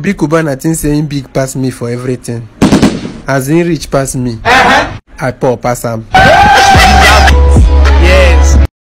Big cubana think saying big pass me for everything. As in rich pass me, I poor pass am.